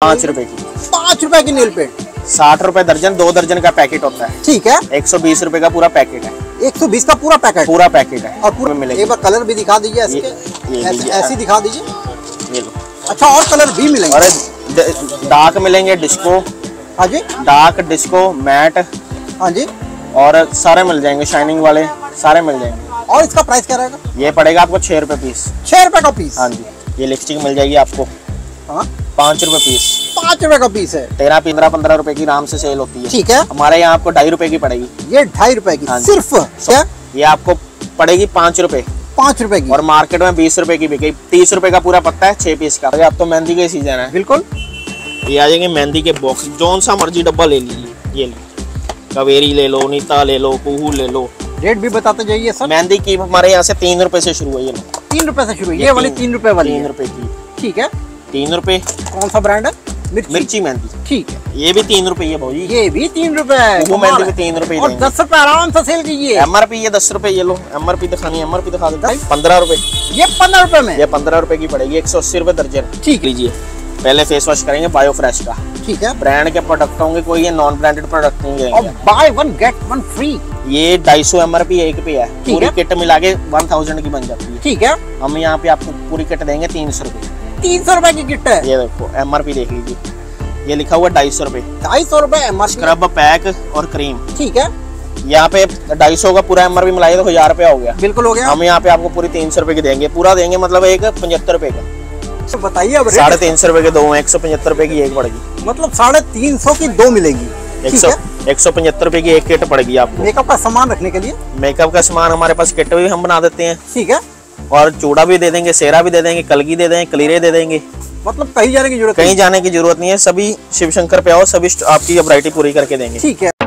5 रुपए की। 5 रुपए की नेल पेंट। 60 रुपए दर्जन, 2 दर्जन का पैकेट होता है। ठीक है। 120 रुपए का पूरा पैकेट है। 120 का पूरा पैकेट। पूरा पैकेट है और पूरा मिलेगा। एक बार कलर भी दिखा दीजिए इसके, ऐसी दिखा दीजिए। ये लो। अच्छा, और कलर भी मिलेंगे? और डार्क मिलेंगे, डिस्को। हाँ जी। Dark, disco, mat. हाँ जी। और सारे मिल जाएंगे, शाइनिंग वाले सारे मिल जाएंगे। और इसका प्राइस क्या रहेगा? ये पड़ेगा आपको 6 रुपए पीस। 6 रुपए का पीस? हाँ जी। ये लिपस्टिक मिल जाएगी आपको। हाँ। 5 रुपए पीस। 5 रुपए का पीस है। 13-15 रुपए की आराम से सेल होती है। ठीक है। हमारे यहाँ आपको 2.5 रुपए की पड़ेगी। ये 2.5 रुपए की? हाँ सिर्फ क्या? ये आपको पड़ेगी 5 रुपए। 5 रुपए की? और मार्केट में 20 रुपए की बिकेगी। 30 रुपए का पूरा पत्ता है 6 पीस का। अब तो मेहंदी का सीजन है। बिल्कुल। ये आ जाएंगे मेहंदी के बॉक्स, जौन सा मर्जी डब्बा ले लीजिए। ये लीजिए, कावेरी ले लो, नीता ले लो, कुहू ले लो। रेट भी बताते जाइए सर। मेहंदी की हमारे यहाँ से 3 रुपए से शुरू है। ये 3 रुपए से शुरू है? ये वाली 3 रुपए वाली? 3 रुपए की। ठीक है। 3 रुपए। कौन सा ब्रांड है? मिर्ची मेहंदी। ठीक है। ये भी 3 रुपए है भाई। ये भी 3 रुपए? वो मेहंदी भी 3 रुपए। और 10 रुपए आराम से सेल कीजिए। MRP ये 10 रुपए। ये लो, MRP दिखानी, MRP दिखा देता है। 15 रुपए। ये 15 रुपए में? ये 15 रुपए की पड़ेगी। 180 रुपए दर्जन। ठीक लीजिए। पहले फेस वॉश करेंगे बायो फ्रेश का। ठीक है। ब्रांड के प्रोडक्ट होंगे, कोई ये नॉन ब्रांडेड प्रोडक्ट नहीं और है। Buy 1 get 1 free. ये 250 MRP 1 पे है। पूरी किट मिला के 1000 की बन जाती है। ठीक है। हम यहाँ पे आपको पूरी किट देंगे 300 रुपए। 300 रुपए की किट है? ये देखो MRP देख लीजिए, ये लिखा हुआ 250 रुपए। 250 रुपए MRP? स्क्रब पैक और क्रीम। ठीक है। यहाँ पे 250 का पूरा MRP मिलाइए तो 1000 रुपया हो गया। बिल्कुल हो गया। हम यहाँ पे आपको पूरी 300 रुपए की देंगे। पूरा देंगे मतलब एक 75 रुपए का। तो बताइए अब। 350 रुपए के 2, 175 रुपए की एक पड़ेगी। मतलब 350 की 2 मिलेगी। 175 रुपए की एक किट पड़ेगी आपको। मेकअप का सामान रखने के लिए? मेकअप का सामान हमारे पास किट भी हम बना देते हैं। ठीक है। और चूड़ा भी दे देंगे, सेरा भी दे देंगे, कलगी दे देंगे, कलीरे दे देंगे। मतलब कहीं जाने की जरूरत? कहीं जाने की जरूरत नहीं है। सभी शिव शंकर पे आओ, सभी आपकी वैरायटी पूरी करके देंगे। ठीक है।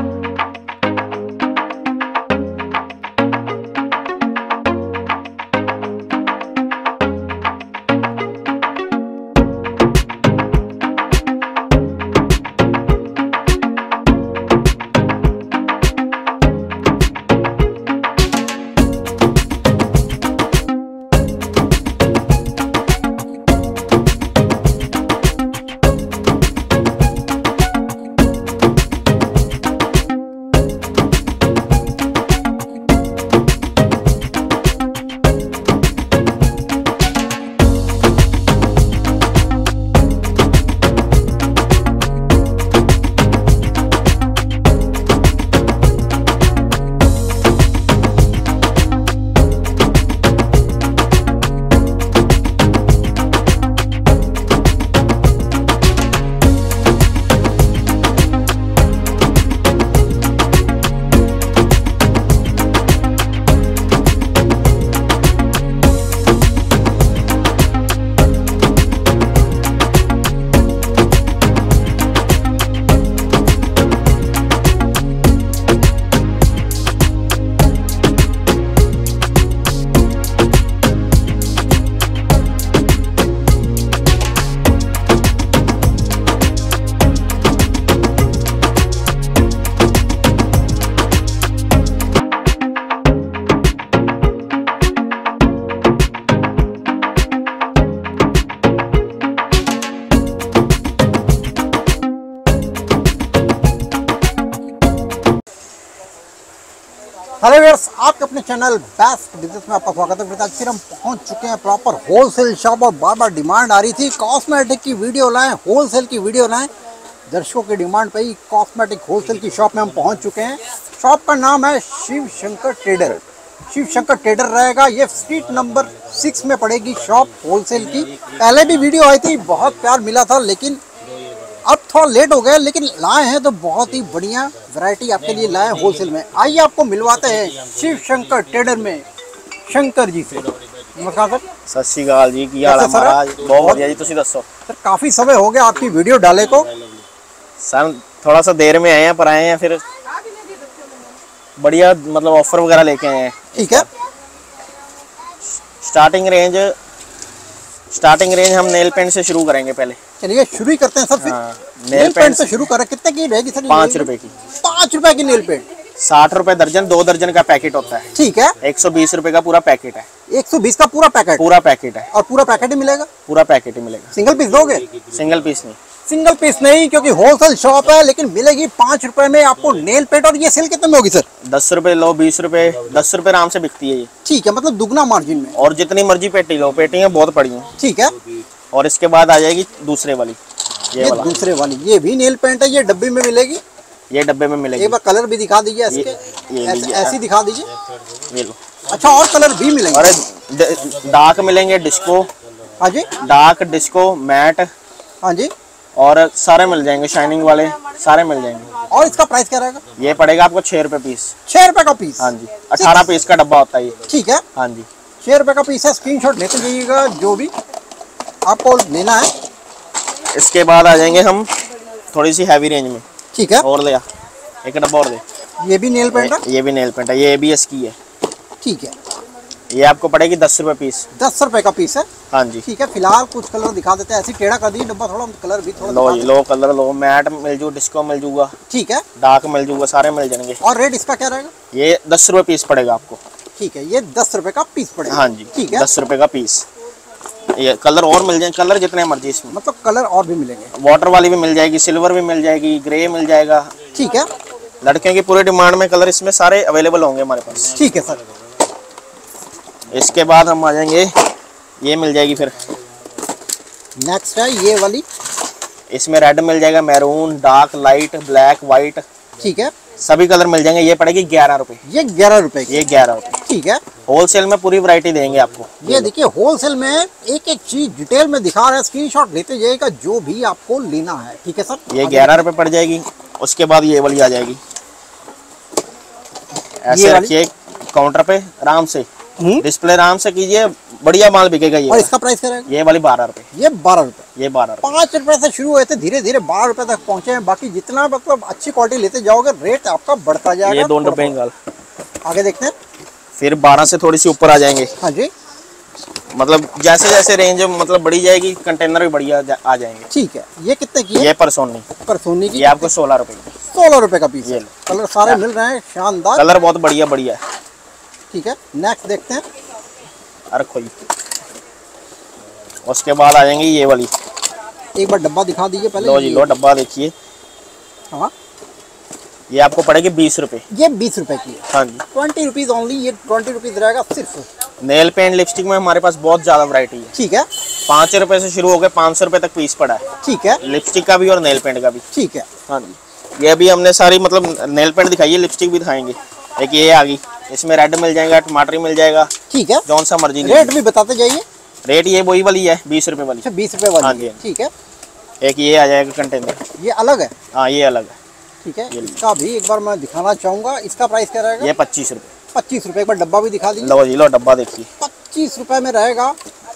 हेलो व्यूअर्स, आपके अपने चैनल बेस्ट बिजनेस में आपका स्वागत है। फिर हम पहुंच चुके हैं प्रॉपर होलसेल शॉप और बार बार डिमांड आ रही थी कॉस्मेटिक की वीडियो लाएं, होलसेल की वीडियो लाएं। दर्शकों की डिमांड पे ही कॉस्मेटिक होलसेल की शॉप में हम पहुंच चुके हैं। शॉप का नाम है शिव शंकर ट्रेडर। शिव शंकर ट्रेडर रहेगा, ये स्ट्रीट नंबर 6 में पड़ेगी शॉप होलसेल की। पहले भी वीडियो आई थी, बहुत प्यार मिला था, लेकिन अब थोड़ा लेट हो गया, लेकिन लाए हैं तो बहुत ही बढ़िया वैरायटी आपके लिए लाए होलसेल में। आइए आपको मिलवाते हैं शिव शंकर ट्रेडर में शंकर जी से। नमस्कार सर। सत श्री अकाल जी, की हाल है महाराज? बहुत बढ़िया जी, तुसी दसो। सर काफी समय हो गया आपकी वीडियो डाले को। सर थोड़ा सा देर में आए हैं, पर आए हैं फिर बढ़िया मतलब ऑफर वगैरह लेके आए हैं। ठीक है। स्टार्टिंग रेंज हम नेल पेंट से शुरू करेंगे पहले। चलिए शुरू ही करते हैं सर। फिर नेल पेंट से शुरू करें। कितने की रहेगी सर? 5 रुपए की। 5 रुपए की नेल पेंट? 60 रुपए दर्जन, 2 दर्जन का पैकेट होता है। ठीक है। 120 रुपए का पूरा पैकेट है। 120 का पूरा पैकेट? पूरा पैकेट है। और पूरा पैकेट ही मिलेगा? पूरा पैकेट ही मिलेगा। सिंगल पीस दोगे? सिंगल पीस नहीं, सिंगल पीस नहीं, क्योंकि होलसेल शॉप है, लेकिन मिलेगी 5 रुपए में आपको नेल पेंट। और ये सेल कितने में होगी सर? 10 रुपए लो, 20 रुपए, 10 रुपए आराम से बिकती है ये। ठीक है, मतलब दुगना मार्जिन में। और जितनी मर्जी पेटी लो, पेटियां बहुत पड़ी हैं। ठीक है। और इसके बाद आ जाएगी दूसरे वाली, ये वाला दूसरे वाली, ये भी नेल पेंट है, ये डब्बे में मिलेगी। ये डब्बे में मिलेगी। एक बार कलर भी दिखा दीजिए इसके, ऐसी दिखा दीजिए। ये लो। अच्छा, और कलर भी मिलेंगे? अरे डार्क मिलेंगे, डिस्को। हाँ जी, डार्क, डिस्को, मैट। हाँ जी, और सारे मिल जाएंगे, शाइनिंग वाले सारे मिल जाएंगे। और इसका प्राइस क्या रहेगा? ये पड़ेगा आपको 6 रुपए पीस। 6 रुपए का पीस? हाँ जी, 18 पीस का डब्बा होता है ये। ठीक है, हाँ जी, 6 रुपए का पीस है। स्क्रीनशॉट लेते जाइएगा जो भी आपको लेना है। इसके बाद आ जाएंगे हम थोड़ी सी हैवी रेंज में। ठीक है, और ले आ, एक डब्बा और दे। ये भी नेल पेंट है? ये भी नेल पेंट है, ये ABS की है। ठीक है, ये आपको पड़ेगी 10 रुपए पीस। 10 रुपए का पीस है? हाँ जी। ठीक है, फिलहाल कुछ कलर दिखा देते हैं। ऐसी टेढ़ा कर दी डब्बा, थोड़ा कलर भी थोड़ा लो दिखा जी, देते लो कलर लो, मैट मिल जू, डिस्को मिल जूगा, ठीक है, डार्क मिल जूगा, सारे मिल जाएंगे। और रेट इसका क्या रहेगा? ये 10 रुपए पीस पड़ेगा आपको। ठीक है, ये 10 रुपए का पीस पड़ेगा। हाँ जी, ठीक है, 10 रुपए का पीस। ये कलर और मिल जाएंगे, कलर जितने मर्जी इसमें। मतलब कलर और भी मिलेंगे? वाटर वाली भी मिल जाएगी, सिल्वर भी मिल जाएगी, ग्रे मिल जाएगा। ठीक है, लड़कियों की पूरी डिमांड में कलर इसमें सारे अवेलेबल होंगे हमारे पास। ठीक है सर। इसके बाद हम आ जाएंगे, ये मिल जाएगी फिर। नेक्स्ट है ये वाली। इसमें रेड मिल जाएगा, maroon, dark, light, black, white, ठीक है, सभी कलर मिल जाएंगे। ये पड़ेगी 11 रुपए। ये 11 रुपए की? ये 11 रुपए। ठीक है, होलसेल में पूरी वैरायटी देंगे आपको। ये देखिए होलसेल में एक एक चीज डिटेल में दिखा रहा है। स्क्रीनशॉट लेते जाइएगा जो भी आपको लेना है। ठीक है सर, ये 11 रुपए पड़ जाएगी। उसके बाद ये वाली आ जाएगी, ऐसे रखिए काउंटर पे आराम से, डिस्प्ले आराम से कीजिए, बढ़िया माल बिकेगा ये। और इसका प्राइस क्या रहेगा? ये वाली 12 रुपए। ये 12 रुपए। ये 12 रुपए। 5 रुपए से शुरू हुए थे, धीरे धीरे 12 रुपए तक पहुंचे हैं। बाकी जितना मतलब अच्छी क्वालिटी लेते जाओगे रेट आपका बढ़ता जाएगा। ये 2 डब्बे निकाल। आगे देखते हैं। फिर 12 से थोड़ी सी ऊपर आ जाएंगे। हाँ जी, मतलब जैसे जैसे रेंज मतलब बढ़ी जाएगी, कंटेनर भी बढ़िया आ जाएंगे। ठीक है, ये कितने की है? ये परसोनी। परसोनी की? ये आपको 16 रुपए की। 16 रुपए का पीस ये है। कलर सारे मिल रहे हैं, शानदार कलर बहुत बढ़िया बढ़िया है। ठीक है, नेक्स्ट देखते हैं। रखो जी। उसके बाद आ जाएंगे ये वाली। एक बार डब्बा दिखा दीजिए पहले। लो जी, लो डब्बा देखिए। हाँ, ये आपको पड़ेगी 20 रुपए। ये 20 रुपए की है? हाँ जी, 20 रुपीज ओनली। ये 20 रुपीज रहेगा सिर्फ। नेल पेंट, लिपस्टिक में हमारे पास बहुत ज्यादा वैरायटी है। ठीक है, 5 रुपए से शुरू हो गए, 500 रुपए तक पीस पड़ा है। ठीक है, लिपस्टिक का भी और नेल पेंट का भी। ठीक है। हाँ जी, ये भी हमने सारी मतलब नेल पेंट दिखाई है, लिपस्टिक भी दिखाएंगे। एक ये आ गई, इसमें रेड मिल जाएगा, टमाटरी मिल जाएगा। ठीक है, जौन सा मर्जी। रेट भी बताते जाइए। रेट ये वही वाली है, 20 रुपए वाली। अच्छा, 20 रुपए वाली? हाँ जी। ठीक है। एक ये आ जाएगा कंटेनर, ये अलग है? हाँ ये अलग है। ठीक है, इसका भी एक बार मैं दिखाना चाहूंगा। इसका प्राइस क्या रहेगा? ये 25 रुपए। 25 रुपए। एक बार डब्बा भी दिखा दीजिए। लो जी, लो डब्बा देखिए। 25 रुपए में रहेगा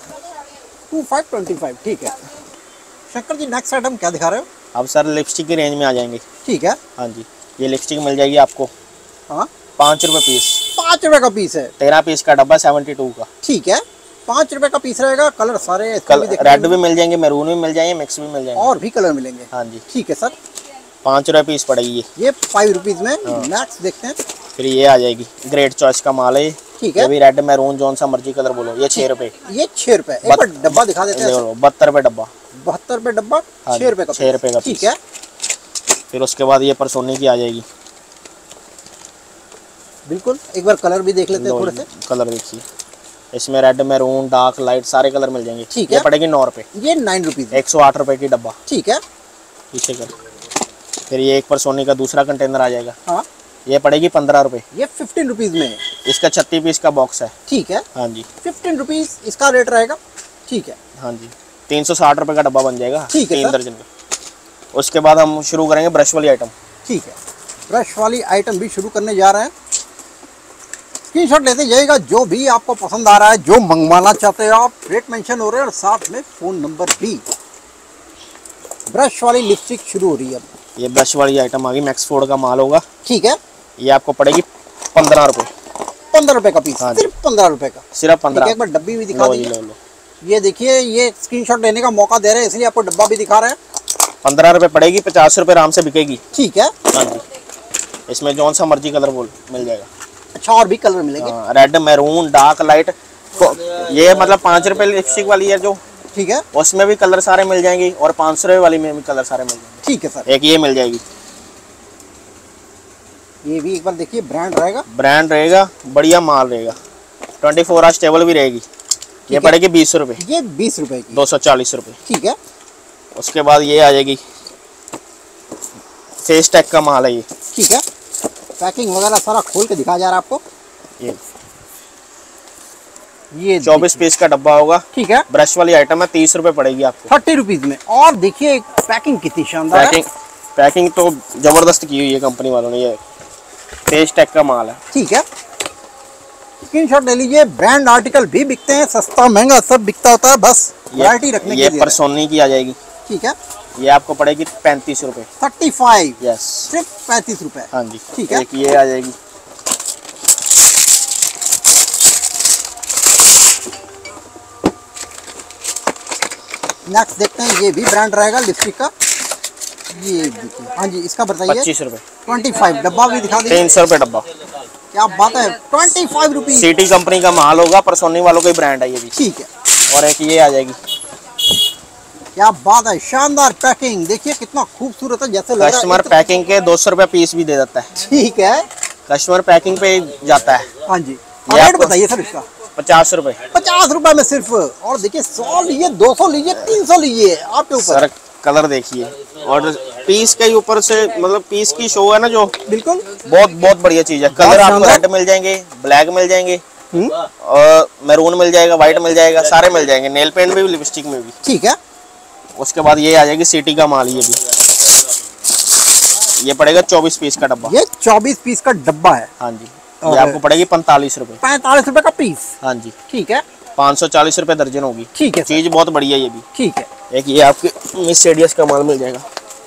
2525। ठीक है शंकर जी, नेक्स्ट आइटम क्या दिखा रहे हो? अब सर लिपस्टिक की रेंज में आ जाएंगे। ठीक है, हाँ जी, ये लिपस्टिक मिल जाएगी आपको हाँ, 5 रुपए पीस। 5 रुपए का पीस है? 13 पीस का डब्बा 72 का। ठीक है, 5 रुपए का पीस रहेगा। कलर सारे रेड भी मिल जाएंगे, मैरून भी मिल जाएंगे, मिक्स भी मिल जाएंगे, और भी कलर मिलेंगे। हाँ जी। ठीक है सर, 5 रुपए पीस पड़ेगी ये 5 रुपीज में। नेक्स्ट देखते हैं। फिर ये आ जाएगी, ग्रेट चॉइस का माल है। ठीक ये है, भी रेड, मैरून, जौन सा मर्जी कलर बोलो। ये 6 रुपए। ये 6 रुपए। एक बार डब्बा दिखा देते हैं। 72 रुपए डब्बा। 72 रुपए डब्बा, 6 रुपए का। 6 रुपए का। ठीक है, फिर उसके बाद ये परसोनी की आ जाएगी। बिल्कुल। एक बार कलर भी देख लेते हैं थोड़े से। कलर देखिए, इसमें रेड, मैरून, डार्क, लाइट सारे कलर मिल जाएंगे। ठीक ये है, पड़ेगी 9 रुपए। ये 9 रुपीज। 108 रुपए की डब्बा। ठीक है, पीछे कर। फिर ये एक परसोनी का दूसरा कंटेनर आ जाएगा। हाँ, ये पड़ेगी 15 रुपए। ये 15 रुपीज में है। इसका 36 पीस का बॉक्स है। ठीक है, हाँ जी, 15 रुपीज इसका रेट रहेगा। ठीक है, हाँ जी, 360 रुपए का डब्बा बन जाएगा। ठीक है 3 सर। दर्जन का। उसके बाद हम शुरू करेंगे ब्रश वाली आइटम। ठीक है, ब्रश वाली आइटम भी शुरू करने जा रहे हैं। स्क्रीनशॉट लेते जाइएगा जो भी आपको पसंद आ रहा है, जो मंगवाना चाहते हो आप। रेट मेंशन हो रहे हैं और साथ में फ़ोन नंबर भी। ब्रश वाली लिपस्टिक शुरू हो रही है अब। ये ब्रश वाली आइटम आ गई, मैक्सफोर्ड का माल होगा। ठीक है, ये आपको पड़ेगी 15 रुपए। 15 रुपए का पीस? हाँ जी। सिर्फ 15 रुपए का? सिर्फ 15। एक बार डब्बी भी दिखा लो जी, दीजिए। लो लो। ये देखिए, ये स्क्रीनशॉट लेने का मौका दे रहे हैं इसलिए आपको डब्बा भी दिखा रहे हैं। 15 रुपए पड़ेगी, 50 रुपए आराम से बिकेगी। ठीक है, हाँ जी, इसमें जौन सा मर्जी कलर बोल मिल जाएगा। अच्छा, और भी कलर मिलेंगे? Red, maroon, dark, light. ये मतलब 5 रुपए लिपस्टिक वाली है जो ठीक है, उसमें भी कलर सारे मिल जाएंगे और 500 रुपए वाली में भी कलर सारे मिल जाएंगे। ठीक है सर। एक ये मिल जाएगी, ये भी एक बार देखिए, ब्रांड रहेगा, ब्रांड रहेगा, बढ़िया माल रहेगा, 24 आवर्स स्टेबल भी रहेगी। ये पड़ेगी 20 रुपए, ये 20 रुपए की, 240 रुपए। ठीक है। उसके बाद ये आ जाएगी, फेस टैग का माल है ये, ठीक है, पैकिंग वगैरह सारा खोल के दिखाया जा रहा है आपको। ये 24 पीस का डब्बा होगा, ठीक है। ब्रश वाली आइटम है, 30 रुपए पड़ेगी आपको, 30 रुपीज में। और देखिए पैकिंग कितनी शानदार है। पैकिंग तो जबरदस्त की हुई है कंपनी वालों ने। ये फेस टैग का माल है, ठीक है, स्क्रीनशॉट ले लीजिए। ब्रांड आर्टिकल भी बिकते हैं, सस्ता महंगा सब बिकता होता है, बस वैरायटी रखने ये के लिए। परसोनी की आ जाएगी, ठीक है, ये आपको पड़ेगी 35 रुपए, 35, यस, सिर्फ 35 रुपए। हाँ जी। ठीक है। एक ये आ जाएगी, नेक्स्ट देखते हैं, ये भी ब्रांड रहेगा लिपस्टिक का। ये देखिए, हाँ जी, इसका बताइए। 25 रुपए, 25, डब्बा भी दिखा दीजिए। 300 रुपए डब्बा। क्या बात है, 25 रुपीज। सिटी कंपनी का माल होगा, परसोनी वालों का ही ब्रांड है ये भी। ठीक है, और एक ये आ जाएगी, क्या बात है, शानदार पैकिंग, देखिए कितना खूबसूरत है, जैसे लग रहा है कस्टमर पैकिंग के 200 रुपए पीस भी दे देता है। ठीक है, कस्टमर पैकिंग पे जाता है। हाँ जी। ये रेट आपको बताइए सर इसका। 50 रुपए, 50 रुपए में सिर्फ। और देखिए 100 लीजिए, 200 लीजिए, 300 लीजिए, आपके ऊपर। सर कलर देखिए, और पीस के ऊपर से मतलब पीस की शो है ना जो, बिल्कुल बहुत बहुत बढ़िया चीज है। कलर आपको रेड मिल जाएंगे, ब्लैक मिल जाएंगे, और मैरून मिल जाएगा, व्हाइट मिल जाएगा, सारे मिल जाएंगे, नेल पेंट में भी, लिपस्टिक में भी। ठीक है। उसके बाद ये आ जाएगी सिटी का माल, ये भी, ये पड़ेगा 24 पीस का डब्बा। ये 24 पीस का डब्बा है। हाँ जी, ये आपको पड़ेगी 45 रुपए, 45 रुपए का पीस। हाँ जी, ठीक है, 540 रुपए दर्जन होगी। ठीक है, चीज बहुत बढ़िया ये भी। ठीक है। एक ये आपके मिस रेडियस का माल मिल जाएगा,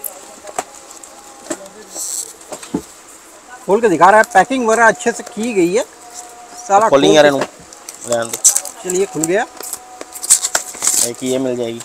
खोल के दिखा रहा है, पैकिंग वगैरह अच्छे से की गई है, सारा खोलेंगे खोल रहने के- रहने दो। चलिए खुल गया। एक ये मिल जाएगी,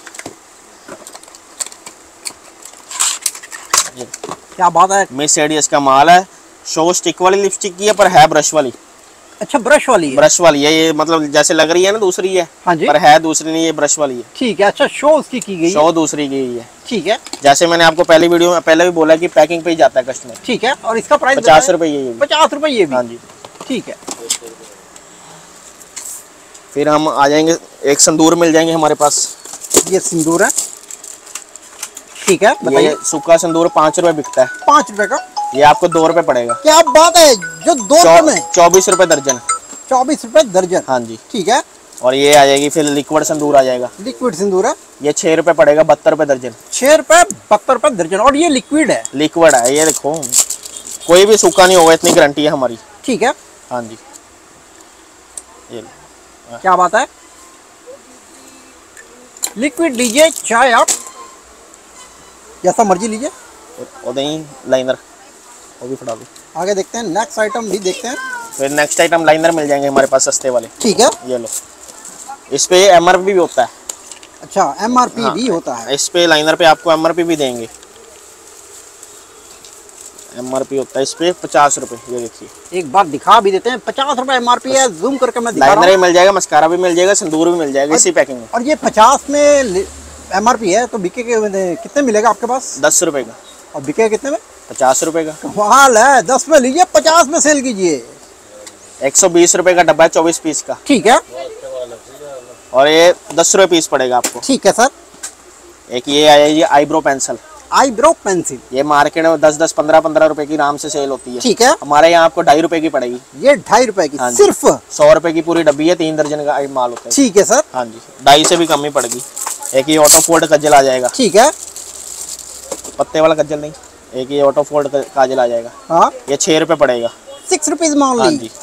ये क्या बात है, मिस रेडियस का माल है, शो स्टिक वाली लिपस्टिक की है पर है ब्रश वाली। अच्छा ब्रश वाली है। ब्रश वाली है ये, मतलब जैसे लग रही है ना दूसरी है, हाँ जी, पर है दूसरी नहीं, ये ब्रश वाली है। ठीक है। अच्छा शो उसकी की गई है। शो दूसरी की है। ठीक है, जैसे मैंने आपको पहली वीडियो में पहले भी बोला कि पैकिंग पे ही जाता है कस्टमर। ठीक है। और इसका प्राइस 50 रुपए ये भी। 50 रुपए ये भी। हाँ जी। ठीक है। फिर हम आ जाएंगे, एक संदूर मिल जाएंगे हमारे पास, ये सिंदूर है। ठीक है, ये बताइए। सूखा संदूर 5 रुपए बिकता है, 5 रुपए का। ये आपको 2 रुपए पड़ेगा। क्या बात है, जो 2 रुपए में 24 रुपए दर्जन। 24 रुपए दर्जन। हाँ जी। ठीक है। और ये आ जाएगी फिर लिक्विड संदूर आ जाएगा, लिक्विड सिंदूर है। ये 6 रुपए पड़ेगा, 72 रुपए दर्जन। 6 रुपए 72 रुपए दर्जन। और ये लिक्विड है। लिक्विड है, ये देखो कोई भी सूखा नहीं होगा, इतनी गारंटी है हमारी। ठीक है। हाँ जी, ये क्या बात है, लिक्विड लीजिए, चाहे आप जैसा मर्जी लीजिए। और नहीं लाइनर, वो भी फटा दो। आगे देखते हैं, नेक्स्ट आइटम भी देखते हैं। फिर नेक्स्ट आइटम लाइनर मिल जाएंगे हमारे पास सस्ते वाले। ठीक है। ये लो, इस पे MRP भी होता है। अच्छा MRP हाँ, भी होता है। इस पे लाइनर पे आपको MRP भी देंगे। MRP होता है इस पे 50 रुपए। ये देखिए, एक बार दिखा भी देते हैं, 50 रुपए MRP है। जूम करके मैं दिखा रहा लाइनर भी हूँ। मिल जाएगा, मस्कारा भी मिल जाएगा, संदूर भी मिल जाएगा इसी पैकिंग में। और ये 50 में MRP है तो बिके कितने मिलेगा आपके पास? 10 रुपए का। और बिके कितने में? 50 रुपए का। कमाल है, 10 में लीजिए, 50 में सेल कीजिए। 120 रुपए का डब्बा है 24 पीस का। ठीक है। और ये 10 रुपए पीस पड़ेगा आपको। ठीक है सर। एक ये आया ये आईब्रो पेंसिल, आईब्रो पेंसिल। ये मार्केट में 10-10, 15-15 रुपए की आराम से सेल होती है। ठीक है। हमारे यहाँ आपको 2.5 रुपए की पड़ेगी। ये 2.5 रुपए की हाँ जी। सिर्फ। 100 रुपए की पूरी डब्बी है, 3 दर्जन का माल होता है। ठीक है सर। हाँ जी, 2.5 से भी कम ही पड़ेगी। एक ये ऑटो फोल्ड कज्जल आ जाएगा, ठीक है। पत्ते वाला कज्जल नहीं, एक ये ऑटो फोल्ड काजल आ जाएगा। हाँ, ये 6 रुपए पड़ेगा। 6 रुपीज हाँ ओनली। जी।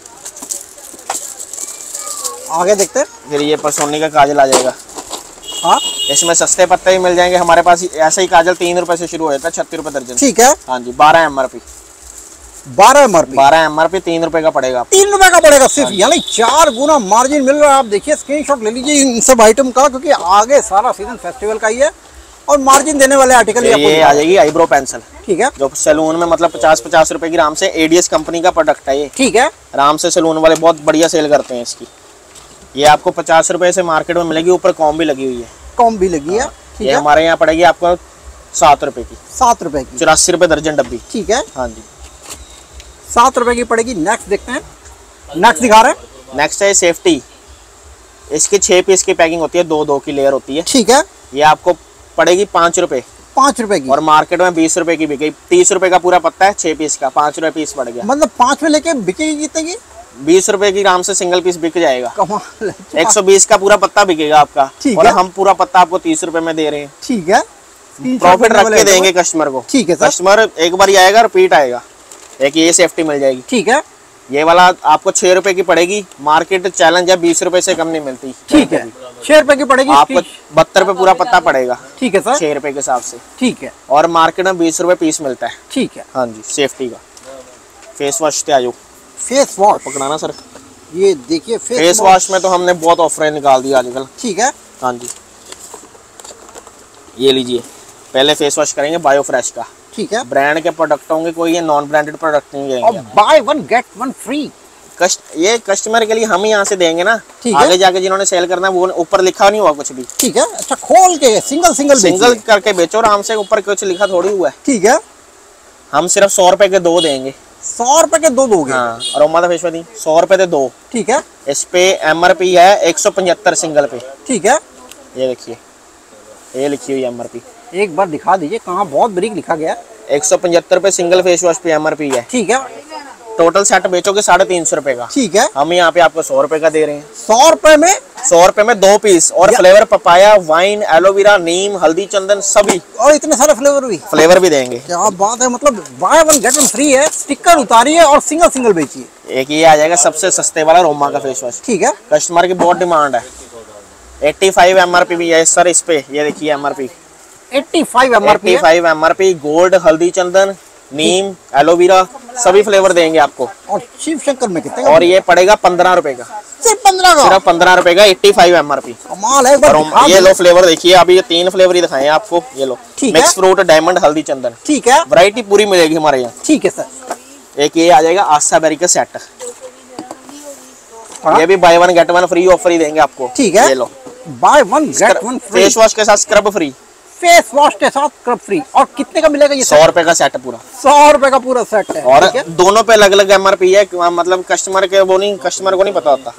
आगे देखते हैं। फिर ये परसोनी का काजल आ जाएगा। हाँ, इसमें सस्ते पत्ते भी मिल जाएंगे हमारे पास। ऐसा ही काजल 3 रुपए से शुरू हो जाता है, 36 रुपए दर्जन। ठीक है। हाँ जी, 12 MRP। 12 MRP। 12 MRP 3 रुपए का पड़ेगा आपको। 3 रुपए का पड़ेगा सिर्फ, यानी 4 गुना मार्जिन मिल रहा है। आप देखिए, स्क्रीनशॉट ले लीजिए इन सब आइटम का, क्योंकि आगे सारा सीजन फेस्टिवल का ही है और मार्जिन देने वाले आर्टिकल ये आ जाएगी आईब्रो पेंसिल, ठीक है। जो सैलून में मतलब 50-50 रुपए की आराम से, ADS कंपनी का प्रोडक्ट है ये। ठीक है। आराम से सैलून वाले बहुत बढ़िया सेल करते हैं इसकी। ये आपको 50 रुपए से मार्केट में मिलेगी, ऊपर कॉम भी लगी हुई है। कॉम भी लगी है, ठीक ये है। हमारे यहाँ पड़ेगी आपको 7 रुपए की। 7 रुपए की, 84 रुपए दर्जन डब्बी। ठीक है। हाँ जी, 7 रुपए की पड़ेगी। नेक्स्ट देखते हैं, नेक्स्ट दिखा रहे हैं। नेक्स्ट है सेफ्टी। इसकी 6 पीस की पैकिंग होती है, 2-2 की लेयर होती है। ठीक है। ये आपको पड़ेगी 5 रुपए। 5 रुपए की, और मार्केट में 20 रुपए की बिकेगी। 30 रुपए का पूरा पत्ता है, 6 पीस का 5 रुपए पीस पड़ गया। मतलब 5 में लेके बिकेगी कितने की? 20 रुपए की आराम से सिंगल पीस बिक जाएगा। कमाल है। 120 का पूरा पत्ता बिकेगा आपका। ठीक और है। हम पूरा पत्ता आपको 30 रुपए में दे रहे हैं। ठीक है, प्रॉफिट रख के देंगे कस्टमर को। ठीक है सर। कस्टमर एक बार ही आएगा, रिपीट आएगा। एक ये सेफ्टी मिल जाएगी। ठीक है। ये वाला आपको 6 रुपए की पड़ेगी। मार्केट चैलेंज है, 20 रुपए से कम नहीं मिलती। ठीक है, 6 रुपए की पड़ेगी आपको इसकी। 72 रुपए पूरा पत्ता पड़ेगा। ठीक है सर। 6 रुपए के हिसाब से। ठीक है। और मार्केट में 20 रुपए पीस मिलता है। ठीक है। हाँ जी, सेफ्टी का। फेस वॉश पे आ जाओ। फेस वॉश पकड़ाना सर। ये देखिए फेस वॉश में तो हमने बहुत ऑफर निकाल दी आजकल। ठीक है। हाँ जी, ये लीजिए। पहले फेस वॉश करेंगे बायो फ्रेश का। ठीक है। ब्रांड के प्रोडक्ट होंगे, कोई ये नॉन ब्रांडेड प्रोडक्ट नहीं और देंगे। Buy 1 get 1 free. ये कस्टमर के लिए हम ही यहाँ से देंगे ना। ठीक है। आगे जाके जिन्होंने सेल करना है वो ऊपर लिखा नहीं हुआ कुछ भी। ठीक है। अच्छा, खोल के सिंगल सिंगल करके बेचो आराम से, ऊपर कुछ लिखा थोड़ी हुआ है। ठीक है। हम सिर्फ 100 रुपए के 2 देंगे। 100 रुपए के 2 दोगे? हाँ, और फेशवादी 100 रुपए के 2। ठीक है। इस पे MRP है 175 सिंगल पे। ठीक है। ये देखिए, ये लिखी हुई MRP। एक बार दिखा दीजिए कहाँ, बहुत ब्रीक लिखा गया। 175 रुपए सिंगल फेस वॉश पे MRP है। ठीक है। टोटल सेट बेचोगे 350 रुपए का। ठीक है। हम यहाँ पे आपको 100 रुपए का दे रहे हैं। 100 रुपए में? 100 रुपए में 2 पीस। और फ्लेवर पपाया, वाइन, एलोवेरा, नीम, हल्दी चंदन सभी। और इतने सारे फ्लेवर भी देंगे। क्या बात है, मतलब बाय 1 गेट 1 फ्री है। स्टिकर उतारिए और सिंगल बेचिए। एक ये आ जाएगा सबसे सस्ते वाला रोमा का फेस वॉश। ठीक है। कस्टमर की बहुत डिमांड है। 85 MRP भी है सर इस पे। ये देखिए MRP 85 MRP है। 85 MRP। गोल्ड, हल्दी चंदन, नीम, एलोवेरा सभी फ्लेवर देंगे आपको। और शिव शंकर में कितने का? और ये पड़ेगा 15 रुपए का। सिर्फ 15 का? सिर्फ 15 रुपए का। 85 MRP। कमाल है। एक बार दिखा ये दो। लो फ्लेवर देखिए, अभी ये 3 फ्लेवर ही दिखाए हैं आपको। ये लो, ठीक है। मिक्स फ्रूट, डायमंड, हल्दी चंदन। ठीक है। वैरायटी पूरी मिलेगी हमारे यहाँ। ठीक है सर। एक ये आ जाएगा आस्था बेरी का सेट। ये भी बाय 1 गेट 1 फ्री ऑफर ही देंगे आपको। ठीक है। ये लो, buy 1 get 1 free. Face wash के साथ स्क्रब फ्री। फेस वॉश के साथ स्क्रब फ्री। और कितने का मिलेगा ये? 100 रुपए का सेट पूरा। 100 रुपए का पूरा सेट है। और ठीक है? दोनों पे अलग अलग MRP है, मतलब कस्टमर को नहीं पता होता।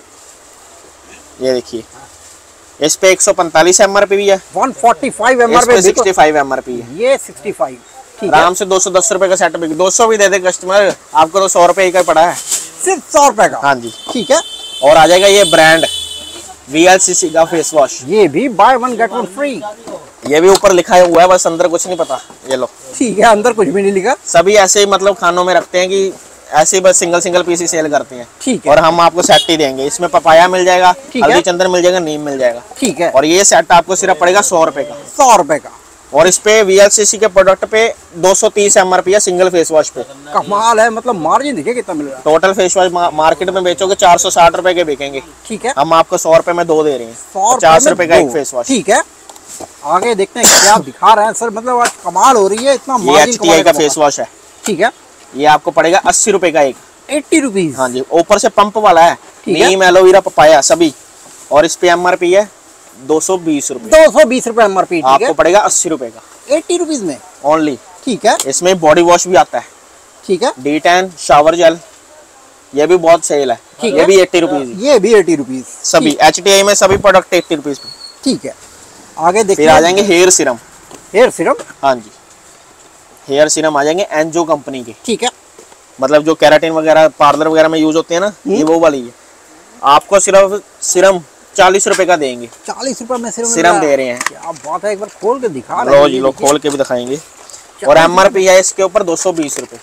ये देखिए, इस पे 145 MRP भी है। 145 इस MRP पे 65 MRP है। ये 65। ठीक है। आराम से 210 रुपए का सेट बिक। 200 भी दे दे कस्टमर, आपको तो 100 रुपए का ही पड़ा है। सिर्फ 100 रुपए का? हाँ जी। ठीक है। और आ जाएगा ये ब्रांड VLCC का फेस वॉश। ये भी बाय 1 गेट 1 फ्री। ये भी ऊपर लिखा हुआ है, बस अंदर कुछ नहीं पता। ये लो, ठीक है, अंदर कुछ भी नहीं लिखा। सभी ऐसे ही मतलब खानों में रखते हैं कि ऐसे ही बस सिंगल पीस ही सेल करते हैं। ठीक है। और हम आपको सेट ही देंगे। इसमें पपाया मिल जाएगा, ठीक है। हल्दी चंदन मिल जाएगा, नीम मिल जाएगा। ठीक है। और ये सेट आपको सिर्फ पड़ेगा 100 रुपए का। 100 रुपए का। और इस पे VLCC के प्रोडक्ट पे 230 MRP है सिंगल फेस वॉश पे। कमाल है, मतलब मार्जिन देखिए कितना मिल रहा है। टोटल फेस वॉश मार्केट में बेचोगे 460 रुपए के बिकेंगे। ठीक है। हम आपको 100 रुपए में 2 दे रहे हैं। 100 रुपए का एक फेस वॉश। ठीक है। आगे देखते हैं क्या दिखा रहे हैं सर, मतलब आज कमाल हो रही है, इतना ये मार्जिन HTI का फेस वॉश है। ठीक है। ये आपको पड़ेगा 80 रुपए का एक। 80 रुपीज? हाँ जी, ऊपर से पंप वाला है। ठीक है। नीम, एलोवेरा, पपाया सभी। और इस पे MRP है 220 रुपए। 220 रुपए MRP। ठीक आपको है। पड़ेगा 80 रुपए का 80 रुपीज में ओनली। ठीक है। इसमें बॉडी वॉश भी आता है। ठीक है। D10 शावर जेल, ये भी बहुत सेल है। ठीक ये है। भी 80 रुपीज। ये भी 80 रुपीज सभी HTI में सभी प्रोडक्ट 80 रुपीज पे। ठीक है। आगे देखते फिर आ जाएंगे हेयर सिरम। Hair serum? हाँ जी, हेयर सिरम आ जाएंगे एनजो कंपनी के। ठीक है। मतलब जो केराटिन वगैरह पार्लर वगैरह में यूज होते हैं ना, ये वो वाली है। आपको सिर्फ सिरम 40 रुपए का देंगे। 40 रुपए में सिरम दे रहे हैं। क्या बात है, एक बार खोल के दिखा लो रहे जी, लो खोल के भी दिखाएंगे। और MRP है इसके ऊपर 220 रुपए।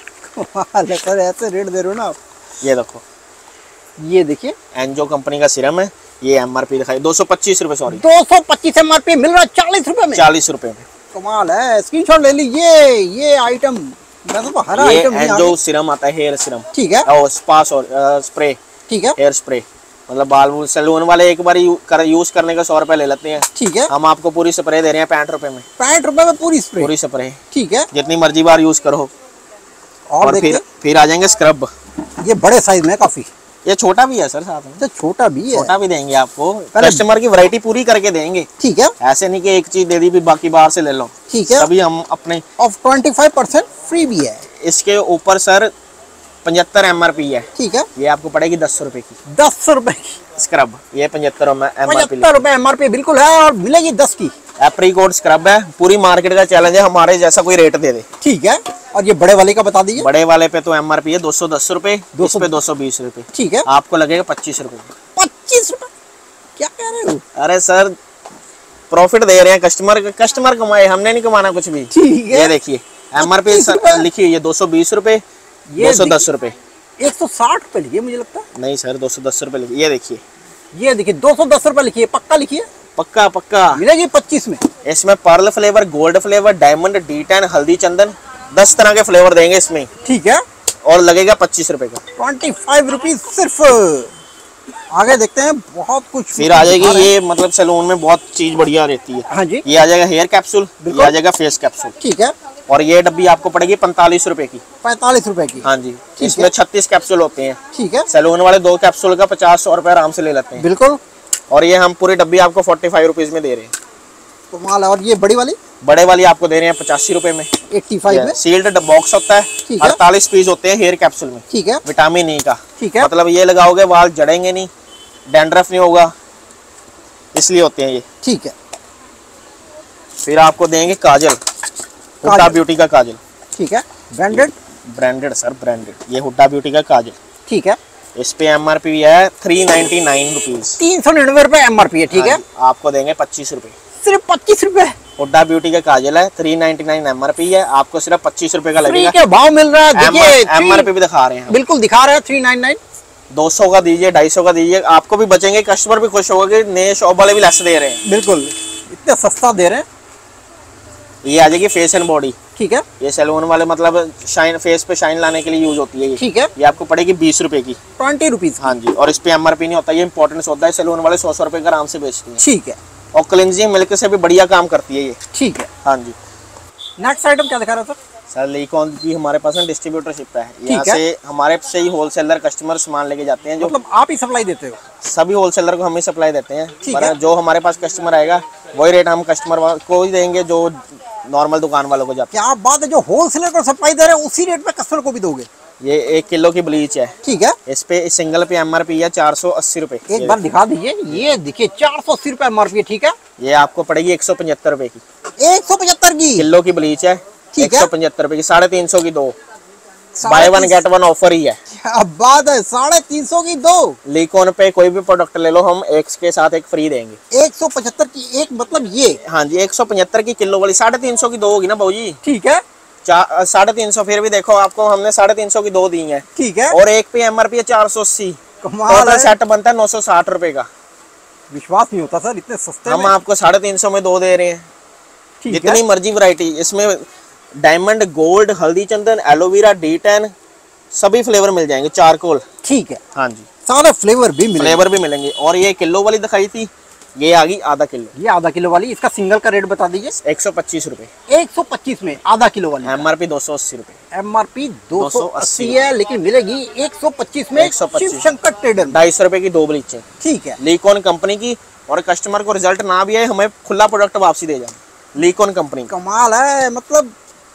सर ऐसे रेट दे रहे हो ना आप। ये देखो, ये देखिए एनजो कंपनी का सिरम है। ये MRP दिखाई 225 रुपए, सॉरी 225 MRP मिल रहा है 40 रुपए में। 40 रुपए में। कमाल है, स्क्रीनशॉट ले ली। ये आइटम मैं तो हर ये आइटम एनजो सिरम आता है, हेयर सिरम। ठीक है। और स्पा स्प्रे, ठीक है। हेयर स्प्रे, मतलब बाल सैलून वाले एक बार यूज करने का 100 रुपए ले लेते हैं। ठीक है। हम आपको पूरी स्प्रे दे रहे हैं 65 रुपए में। 65 रुपए में पूरी स्प्रे? पूरी स्प्रे, ठीक है। जितनी मर्जी बार यूज करो। और फिर आ जाएंगे स्क्रब। ये बड़े साइज में काफी। ये छोटा भी है सर साथ में। अच्छा छोटा भी है। छोटा भी देंगे आपको, कस्टमर की वैरायटी पूरी करके देंगे। ठीक है, ऐसे नहीं कि एक चीज दे दी भी बाकी बाहर से ले लो। ठीक है, सभी हम अपने। और 25% फ्री भी है। इसके ऊपर सर 75 MRP है। ठीक है, ये आपको पड़ेगी 10 रुपए की। 10 रुपए की स्क्रब, ये 75 MRP। 75 रुपए MRP बिल्कुल है, और मिलेगी 10 की। एप्रीकोट स्क्रब है, पूरी मार्केट का चैलेंज है हमारे जैसा कोई रेट दे दे। ठीक है, और ये बड़े वाले का बता दीजिए। बड़े वाले पे तो MRP है 210 रुपए, इस पे 220 रुपए। ठीक है, आपको लगेगा 25 रुपए। 25 रुपए? क्या कह रहे हो? अरे सर प्रॉफिट दे रहे हैं कस्टमर, कस्टमर कमाए, हमने नहीं कमाना कुछ भी। ठीक है, ये देखिए MRP लिखिए, ये 220 रुपए, 210 रुपए। 160 रुपए लिखिए, मुझे लगता है। नहीं सर 210 रुपए लिखिए, ये देखिए, ये देखिए 210 रुपए लिखिए, पक्का लिखिए। पक्का पक्का मिलेगी 25 में। इसमें pearl flavour, gold flavour, diamond, D10, हल्दी चंदन, 10 तरह के फ्लेवर देंगे इसमें। ठीक है, और लगेगा 25 रुपए का। 25 रुपीज सिर्फ। आगे देखते हैं, बहुत कुछ फिर आ जाएगी ये, मतलब सैलून में बहुत चीज बढ़िया रहती है। हाँ जी, ये आ जाएगा हेयर कैप्सूल, ये आ जाएगा फेस कैप्सूल। ठीक है, और ये डब्बी आपको पड़ेगी 45 रुपए की। 45 रुपए की। हाँ जी, इसमें 36 कैप्सूल होते हैं। ठीक है, सैलून वाले 2 कैप्सूल का 50-100 रुपए आराम से ले लेते हैं। बिल्कुल। और ये हम पूरी डब्बी आपको 45 रुपीज में दे रहे हैं। तो माल है। और ये बड़ी वाली बड़े वाली आपको दे रहे हैं 85 रुपए में। 85 में। सील्ड बॉक्स होता है, ठीक है। 48 पीस होते हैं हेयर कैप्सूल में। ठीक है, विटामिन ई का। ठीक है, मतलब ये लगाओगे बाल जड़ेंगे नहीं, डैंड्रफ नहीं होगा, इसलिए होते हैं ये। ठीक है। फिर आपको देंगे काजल, हुड्डा ब्यूटी का काजल। ठीक है, ब्रांडेड। Branded sir, branded. ये हुड्डा ब्यूटी का काजल। ठीक है, इस पे MRP है 399 रुपीज। 399 रुपए MRP है। ठीक है, आपको देंगे 25 रुपए। सिर्फ 25 रुपए। हुड्डा ब्यूटी का काजल है, 399 MRP है, आपको सिर्फ 25 रुपए का फ्री लगेगा। के भाव मिल रहा है। देखिए MRP भी दिखा रहे हैं, बिल्कुल दिखा रहे हैं। 399। 200 का दीजिए, 250 का दीजिए, आपको भी बचेंगे, कस्टमर भी खुश होगा कि नए शॉप वाले भी लेस दे रहे हैं। बिल्कुल, इतने सस्ता दे रहे हैं। ये आ जाएगी फेस एंड बॉडी। ठीक है, ये सैलून वाले मतलब शाइन, फेस पे शाइन लाने के लिए यूज होती है ये। ठीक है, ये आपको पड़ेगी 20 रुपए की। 20 रुपीज। हाँ जी, और इस पे MRP नहीं होता, ये इंपॉर्टेंस होता है। सैलून वाले 100 रुपए का आराम से बेचते हैं। ठीक है, और क्लिनजिंग मिल्क से भी बढ़िया काम करती है ये। ठीक है। हाँ जी। नेक्स्ट आइटम क्या दिखा रहा है सर? सर लीकॉन की हमारे पास डिस्ट्रीब्यूटरशिप है, यहाँ है। से हमारे से ही होलसेलर कस्टमर सामान लेके जाते हैं। जो मतलब आप ही सप्लाई देते हो? सभी होलसेलर को हम ही सप्लाई देते हैं। ठीक पर है। जो हमारे पास कस्टमर आएगा वही रेट हम कस्टमर को ही देंगे जो नॉर्मल दुकान वालों को जाते क्या बात है, जो होलसेलर को सप्लाई दे रहे हैं उसी रेट पे कस्टमर को भी दोगे? हैं। ये 1 किलो की ब्लीच है। ठीक है, इस पे सिंगल पे MRP है 480 रुपए। एक बार दिखा दीजिए। ये देखिए 480 रुपए MRP है। ठीक है, ये आपको पड़ेगी 175 रुपए की। 175 की किलो की ब्लीच है, ठीक है। 175 रुपए की, 350 की 2, 350 बाय 1 गेट 1 ऑफर ही है। क्या बात है, 350 की 2। लीकॉन पे कोई भी प्रोडक्ट ले लो, हम एक के साथ एक फ्री देंगे। 175 की एक, मतलब ये? हाँ जी, 175 की किलो वाली, 350 की 2 होगी ना भाजी। ठीक है, 350, फिर भी देखो आपको हमने 350 की 2 दी है। ठीक है, और एक पे MRP है 480। कमाल टोटल है। सेट बनता है 960 रुपए का। विश्वास नहीं होता सर, इतने सस्ते हम में। आपको 350 में 2 दे रहे हैं। ठीक जितनी है, मर्जी वैरायटी, इसमें डायमंड, गोल्ड, हल्दी चंदन, एलोवेरा, D10 सभी फ्लेवर मिल जाएंगे। चारकोल। ठीक है, हाँ जी, सारे फ्लेवर भी मिलेंगे। फ्लेवर भी मिलेंगे। और ये किलो वाली दिखाई थी, ये आ गई आधा किलो। ये आधा किलो वाली, इसका सिंगल का रेट बता दीजिए। 125 रुपए। 125 में आधा किलो वाली। MRP 280 रुपए। MRP 280 280 है, लेकिन मिलेगी 125 में। 125। शिव शंकर ट्रेडर में। 250 रुपए की 2 ब्लीचें ठीक है, लीकॉन कंपनी की। और कस्टमर को रिजल्ट ना भी आए, हमें खुला प्रोडक्ट वापसी दे जाए। लीकॉन कंपनी का। कमाल है, मतलब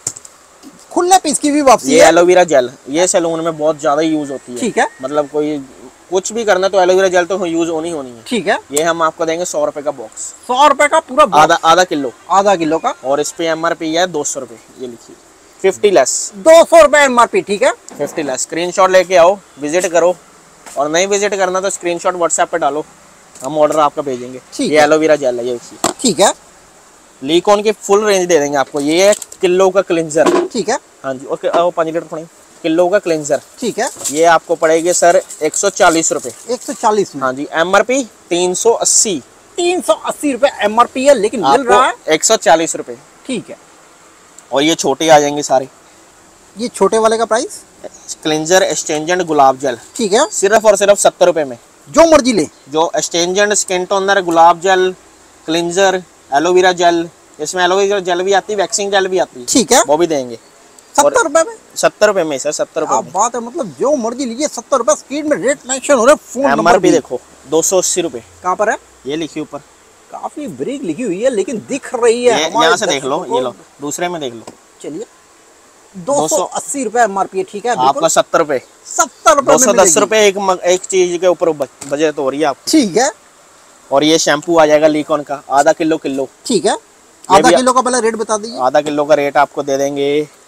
खुले पीस की भी वापसी ये है। एलोवेरा जेल, ये सैलून में बहुत ज्यादा यूज होती है। ठीक है, मतलब कोई कुछ भी करना तो एलोवेरा जेल तो यूज होनी है। ठीक है। ये हम आपको देंगे 100 रुपए का बॉक्स। 100 रुपए का पूरा box, आधा किलो। आधा किलो का। और इस पे MRP है 200 रुपए, ये लिखिए। 50 लेस। 200 रुपए MRP। ठीक है, 50 लेस। स्क्रीनशॉट लेके आओ, विजिट करो। और नहीं विजिट करना तो स्क्रीनशॉट व्हाट्सएप पे डालो, हम ऑर्डर आपका भेजेंगे। ठीक ये है। एलोवेरा जेल है, ये देखिए। ठीक है, लीकॉन की फुल रेंज दे देंगे आपको। ये है किलो का क्लिंजर। ठीक है, हाँ जी, और 5 लीटर थोड़ी किलो का क्लिंजर। ठीक है। ये आपको पड़ेगी सर 140 रुपए। 140 में। हाँ जी, MRP 380। 380 रुपए MRP है, लेकिन मिल रहा है 140 रुपए। ठीक है। और ये छोटे आ जाएंगे सारे। ये छोटे वाले का प्राइस? क्लिंजर, एक्सटेंजेंट, गुलाब जल, ठीक है, सिर्फ और सिर्फ 70 रुपए में। जो मर्जी ले। जो एक्सटेंजेंट, स्किन टोनर, गुलाब जल, क्लिंजर, एलोवेरा जेल, इसमें एलोवेरा जेल भी आती है, वैक्सिंग जेल भी आती है, ठीक है, वो भी देंगे। 70 रुपए में। 70 रुपए में सर, 70 क्या रुपए बात है, मतलब जो मर्जी लीजिए 70 रुपए। स्क्रीन में रेट मेंशन हो रहे, फोन में। नंबर MRP भी देखो 280 रुपए, कहाँ पर है, ये लिखी ऊपर, काफी ब्रीक लिखी हुई है लेकिन दिख रही है हमारे यहाँ से देख लो, दर्शकों ये को। लो दूसरे में देख लो, चलिए 280 रुपए MRP है, ठीक है आपका बिल्कुल 70 रुपए, 70 रुपए में 210 मिलेगी। रुपए एक चीज के ऊपर बजट हो रही है आपकी। ठीक है और ये शैम्पू आ जाएगा लीकॉन का, आधा किलो, ठीक है, ये आधा भी- किलो का पहले रेट बता दीजिए। आधा किलो का रेट आपको दे देंगे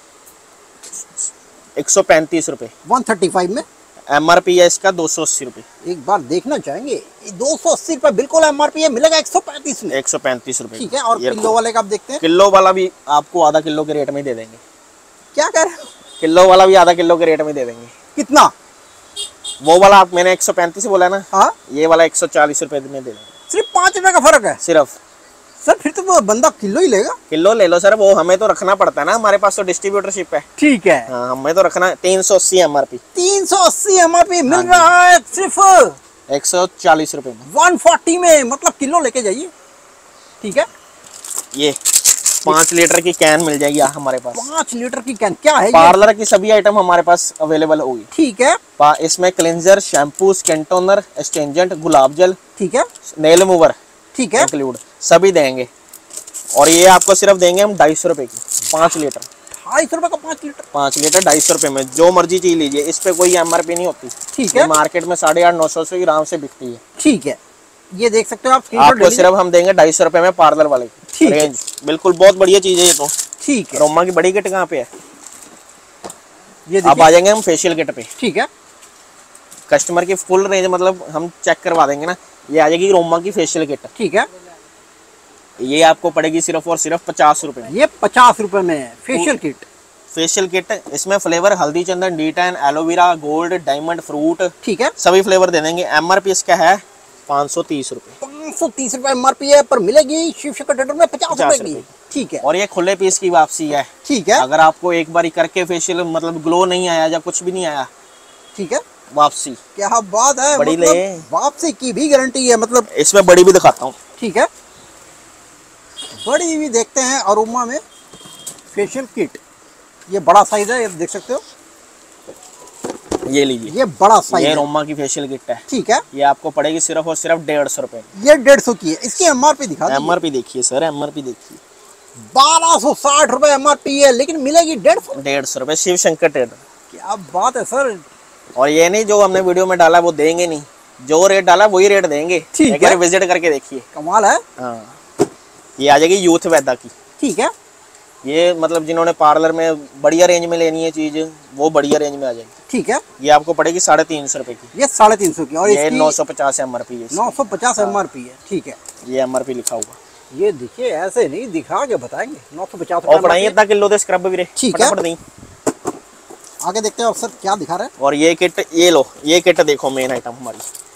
135 रुपए। 135 में MRP है इसका 280 रुपए, एक बार देखना चाहेंगे, 280 रुपए बिल्कुल MRP है, मिलेगा 135 में। 135 रुपए। ठीक है, और ये किलो वाले का आप देखते हैं, किलो वाला भी आपको आधा किलो के रेट में दे देंगे। क्या कह रहे हैं, किलो वाला भी आधा किलो के रेट में दे देंगे। कितना, वो वाला आप मैंने 135 बोला ना, हाँ ये वाला 140 रुपए में दे देंगे सिर्फ 5 रुपए का फर्क है सिर्फ। सर, फिर तो वो बंदा किलो ही लेगा। किलो ले लो सर, वो हमें तो रखना पड़ता है ना, हमारे पास तो डिस्ट्रीब्यूटरशिप है। ठीक है, हाँ, हमें तो रखना। 380 MRP, 380 MRP मिल रहा है सिर्फ 140 रुपए में। 140 में, मतलब किलो लेके जाइए। ठीक है, ये 5 लीटर की कैन मिल जाएगी हमारे पास। 5 लीटर की कैन, क्या है ये? पार्लर की सभी आइटम हमारे पास अवेलेबल होगी। ठीक है, इसमें cleanser, shampoo, skin toner, astringent, गुलाब जल, ठीक है, नेल मूवर ठीक है, इंक्लूड सभी देंगे। और ये आपको सिर्फ देंगे हम 250 रुपए की 5 लीटर। 250 रुपए का 5 लीटर। 5 लीटर 250 रुपए में, जो मर्जी चीज लीजिए, इस पे कोई MRP नहीं होती। ठीक ये है, मार्केट में 850-900 से आराम से बिकती है। ठीक है, ये देख सकते हो आप, स्क्रीनशॉट ले आपको लीजिए। सिर्फ हम देंगे 250 रुपए में पार्लर वाले की ठीक है। रेंज। बिल्कुल बहुत बढ़िया चीज है ये तो। ठीक है, रोमा की बड़ी किट कहाँ पे है? ये अब आ देखिए। जाएंगे हम फेशियल किट पे। ठीक है, कस्टमर की फुल रेंज मतलब हम चेक करवा देंगे ना। ये आ जाएगी रोमा की फेशियल किट, ठीक है, ये आपको पड़ेगी सिर्फ और सिर्फ 50 रुपए में। ये 50 रुपए में है फेशियल किट। फेशियल किट, इसमें फ्लेवर हल्दी चंदन, D10, aloe vera, gold, diamond, fruit ठीक है, सभी फ्लेवर दे देंगे। MRP इसका है 530 रुपए। 530 रुपए MRP है, पर मिलेगी शिव शंकर ट्रेडर में 50 रुपए की। ठीक है, और ये खुले पीस की वापसी है। ठीक है, अगर आपको एक बार करके फेशियल मतलब ग्लो नहीं आया या कुछ भी नहीं आया, ठीक है, वापसी। क्या बात है, बड़ी मतलब ले। वापसी की भी गारंटी है। मतलब इसमें बड़ी भी दिखाता हूँ। ठीक है, बड़ी भी देखते हैं अरोमा में फेशियल किट। ये बड़ा साइज है, ये देख सकते हो, ये लीजिए, ये बड़ा साइज ये है। रोमा की फेशियल किट है। ठीक है, ये आपको पड़ेगी सिर्फ और सिर्फ 150 रुपए। ये 150 की है। इसकी MRP दिखा दीजिए। MRP देखिए सर, MRP देखिए 1260 रुपए MRP है, लेकिन मिलेगी 150। 150 रुपए, शिव शंकर ट्रेडर। क्या बात है सर। और ये नहीं जो हमने वीडियो में डाला वो देंगे नहीं, जो रेट डाला वही रेट देंगे। ठीक एक है। बार विजिट करके देखिए। कमाल है। हाँ, ये आ जाएगी यूथ वैदा की। ठीक है, ये मतलब जिन्होंने पार्लर में बढ़िया रेंज में लेनी है चीज, वो बढ़िया रेंज में आ जाएगी। ठीक है, ये आपको पड़ेगी 350 रुपए की। ये 350 की, और ये इसकी 950 MRP है। 950 MRP है। ठीक है, ये MRP लिखा हुआ। ये देखिए, ऐसे नहीं दिखा के बताएंगे। 950 और पढ़ाई रुपए। इतना किलो दे स्क्रब भी रे, ठीक है। फटाफट नहीं। आगे देखते हैं अफसर क्या दिखा रहे हैं। और ये किट, ये लो, ये किट देखो, मेन आइटम हमारी,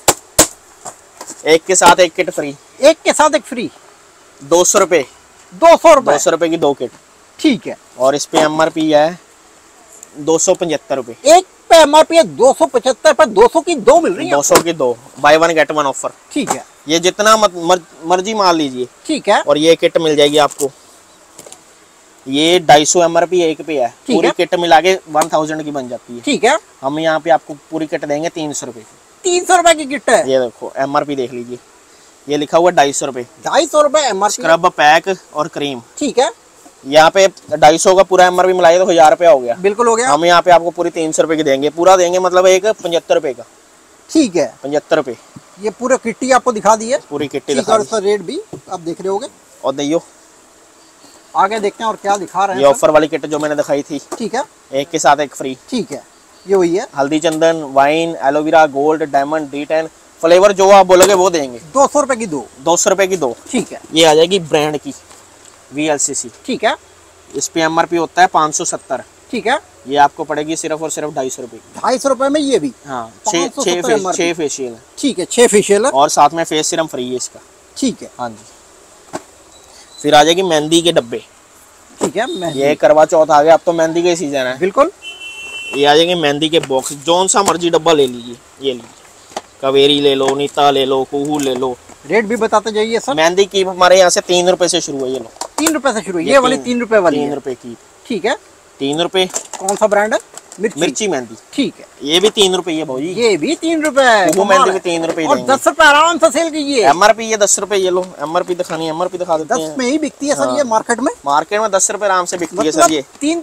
एक के साथ एक किट फ्री, एक के साथ एक फ्री, 200 रुपए। 200 रुपए। 200 रुपए की 2 किट। ठीक है, और इस पे MRP है 275 रुपए। एक पे MRP है 275 पर 200 की 2 मिल रही है। 200 की 2, बाय 1 गेट 1 ऑफर। ठीक है, ये जितना मर्जी माल लीजिए। ठीक है, और ये किट मिल जाएगी आपको, ये 250 MRP एक पे है। ठीक पूरी है। किट मिला के 1000 की बन जाती है। ठीक है, हम यहाँ पे आपको पूरी किट देंगे 300 रुपए की। 300 रुपए की किट है। ये देखो MRP देख लीजिए, ये लिखा हुआ 250 रुपए। 250 रुपए MRP। स्क्रब पैक और क्रीम, ठीक है, यहाँ पे 250 का पूरा MRP मिलाइए तो 1000 रुपया हो गया। बिल्कुल हो गया। हम यहाँ पे आपको पूरी 300 रुपए की देंगे, पूरा देंगे मतलब एक 75 रुपए का। ठीक है, 75 रुपए ये पूरे किट्टी आपको दिखा दी है। पूरी किट ठीक है, और इसका रेट भी आप देख रहे होगे। और दियो आगे देखते हैं और क्या दिखा रहे ये हैं। ऑफर वाली किट जो मैंने दिखाई थी, ठीक है, एक के साथ एक फ्री। ठीक है, ये वही है। हल्दी चंदन, wine, aloe vera, gold, diamond, D10 flavour जो आप बोलोगे वो देंगे। 200 रुपए की 2। 200 रुपए की 2। ठीक है, ये आ जाएगी ब्रांड की VLCC। ठीक है, इस पे MRP होता है 570। ठीक है, ये आपको पड़ेगी सिर्फ और सिर्फ 250 रुपए की। 250 रुपए में ये भी। हाँ, 570 MRP। 6 फेशियल है। ठीक है, 6 फेशियल है। और साथ में फेस सीरम फ्री है इसका। ठीक है, हाँ जी। फिर आ जाएगी मेहंदी के डब्बे। ठीक है, मैं ये करवा चौथ आ गया, अब तो मेहंदी का सीजन है। बिल्कुल। ये आ जाएंगे मेहंदी के बॉक्स, जौन सा मर्जी डब्बा ले लीजिए। ये लीजिए, कावेरी ले लो, नीता ले लो, कुहू ले लो। रेट भी बताते जाइए सर। मेहंदी की हमारे यहाँ से 3 रुपए से शुरू है। ये लो, 3 रुपए से शुरू है। ये ये वाली 3 3 रुपए वाली 3 है। रुपए की। ठीक है, ₹3। कौन सा ब्रांड है? मिर्ची मेहंदी। ठीक है, ये भी ₹3 है भाजी। ये भी ₹3। वो मेहंदी भी ₹3 और देंगे। 10 रुपए आराम से सेल कीजिए। MRP ये ₹10। ये लो MRP दिखानी, MRP दिखा देते 10 हैं। में ही बिकती है सर हाँ। ये मार्केट में। मार्केट में ₹10 आराम से बिकती है सर मतलब ये।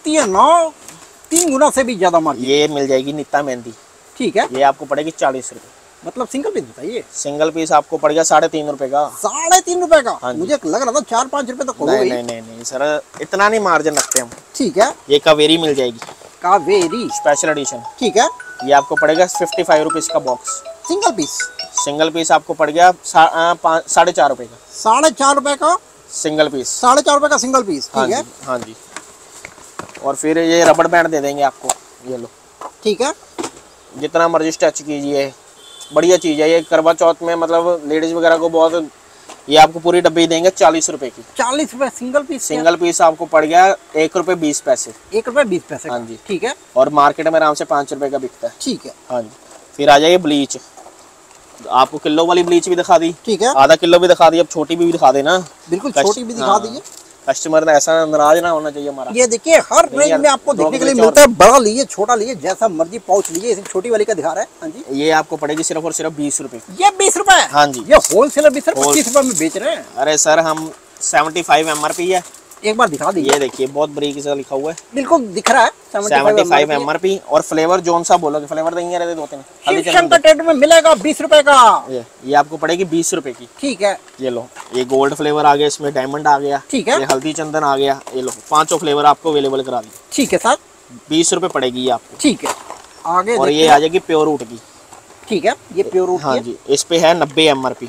3 गुना से भी ज्यादा मार्केट। ये मिल जाएगी नित्ता मेहंदी। ठीक है, ये आपको पड़ेगी ₹40। मतलब सिंगल पीस बताइए। सिंगल पीस आपको पड़ गया ₹3.5 का। ₹3.5 का। हाँ जी। मुझे लग रहा था 4-5 रुपए तो नहीं होगा ही। नहीं नहीं नहीं सर, इतना नहीं मार्जिन रखते हम। ठीक है, ये कावेरी मिल जाएगी, कावेरी। Special edition. ठीक है, ये आपको पड़ेगा ₹55 का box. Single piece single piece आपको पड़ गया ₹4.5 का। ₹4.5 का सिंगल पीस। ₹4.5 का सिंगल पीस। हाँ ठीक जी, है, हाँ जी। और फिर ये रबड़ बैंड दे देंगे आपको, ये लो। ठीक है, जितना मर्जी स्ट्रेच कीजिए, बढ़िया चीज़ है ये। करवा चौथ में मतलब लेडीज वगैरह को बहुत, ये आपको पूरी डब्बी देंगे ₹40 की। ₹40 सिंगल पीस। सिंगल पीस आपको पड़ गया ₹1.20। ₹1.20 हाँ का। जी। ठीक है, और मार्केट में आराम से ₹5 का बिकता है। ठीक है, हाँ जी। फिर आ जाइए ब्लीच। आपको किलो वाली ब्लीच भी दिखा दी, ठीक है, आधा किलो भी दिखा दी, अब छोटी भी दिखा देना। बिल्कुल छोटी भी दिखा हाँ। दीजिए। कस्टमर ऐसा नाराज ना होना चाहिए हमारा। ये देखिए हर नहीं रेंज यार, में आपको दो देखने के लिए किलो मिलता है। बड़ा लीजिए, छोटा लीजिए, जैसा मर्जी पाउच लीजिए। इसे छोटी वाली का दिखा रहा है। हाँ जी, ये आपको पड़ेगी सिर्फ और सिर्फ ₹20। ये ₹20। हाँ जी। ये होलसेलर भी सर ₹25 में बेच रहे हैं। अरे सर, हम 75 MRP है। एक बार दिखा दीजिए। ये देखिए बहुत बारीकी से लिखा हुआ है, बिल्कुल दिख रहा है 75 MRP। और फ्लेवर जोन सा बोलोगे, फ्लेवर देंगे रहते 2-3। शिव शंकर टेट में मिलेगा ₹20 का। ये आपको पड़ेगी ₹20 की। ठीक है, ये लो, ये गोल्ड फ्लेवर आ गया, इसमें डायमंड आ गया। ठीक है, ये हल्दी चंदन आ गया। ये लो, 5 फ्लेवर आपको अवेलेबल करा दी। ठीक है सर, ₹20 पड़ेगी ये आपको। ठीक है। आगे और देखते ये हैं। आ जाएगी प्योर वुड की। ठीक है, ये प्योर वुड हाँ की है। जी, इस पे है 90 MRP।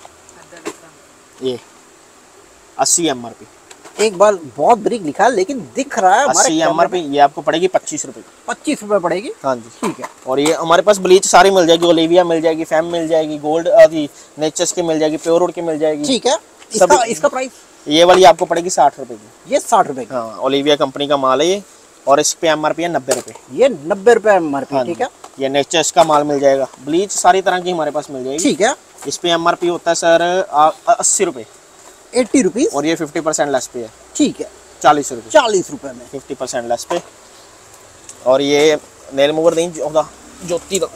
ये 80 MRP। एक बार बहुत ब्रिक लिखा है लेकिन दिख रहा है 80 MRP। ये आपको पड़ेगी ₹25 की। ₹25 पड़ेगी। हाँ जी। ठीक है, और ये हमारे पास ब्लीच सारी मिल जाएगी, ओलिविया मिल जाएगी, फैम मिल जाएगी, गोल्ड नेचर्स की मिल जाएगी, प्योर वुड की मिल जाएगी। ठीक है। सब- इसका प्राइस ये वाली आपको पड़ेगी ₹60 की। ये ₹60 की। हाँ, ओलिविया कंपनी का माल है ये। और इस पे MRP है ₹90। ये ₹90 MRP। हाँ ठीक है, ये नेचर्स का माल मिल जाएगा। ब्लीच सारी तरह की हमारे पास मिल जाएगी। ठीक है। इस पे MRP होता है सर ₹80। ₹80। और ये 50% लेस पे है, ठीक है, ₹40। ₹40 में। 50% लेस पे। और ये नेल मूवर नहीं ज्योति दो,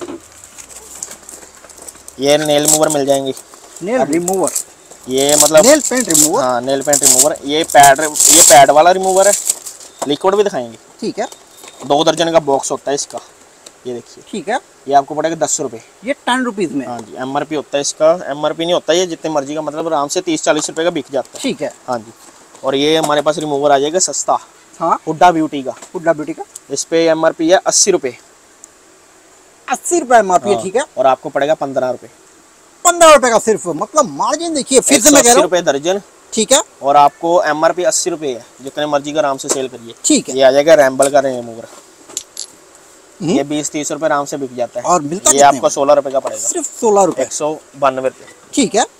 ये नेल मूवर मिल जाएंगे। नेल रिमूवर, ये मतलब नेल पेंट रिमूवर। हाँ, नेल पेंट रिमूवर। ये पैड वाला रिमूवर है। लिक्विड भी दिखाएंगे। ठीक है, 2 दर्जन का बॉक्स होता है इसका। ये देखिए, ठीक है। ये आपको पड़ेगा ₹10। ये ₹10 में। हाँ जी। MRP होता है इसका, MRP नहीं होता ये जितने मर्जी का, मतलब आराम से 30-40 का बिक जाता है। ठीक है। हाँ जी। और ये हमारे पास रिमूवर आ जाएगा सस्ता, हाँ, हुड्डा ब्यूटी का। हुड्डा ब्यूटी का इस पे MRP है ₹80। ₹80 MRP है। ठीक है, और आपको पड़ेगा ₹15। ₹15 का सिर्फ। मतलब मार्जिन देखिए, फिर से मैं कह रहा हूँ। ₹180 दर्जन। ठीक है, और आपको MRP ₹80 है, जितने मर्जी का आराम से सेल करिए। ठीक है। ये आ जाएगा रैम्बल का रिमूवर। ये 20-30 रुपए आराम से बिक जाता है। और मिलता ये कितने आपको में? ₹16 का पड़ेगा। सिर्फ ₹16। 192 रुपये। ठीक है।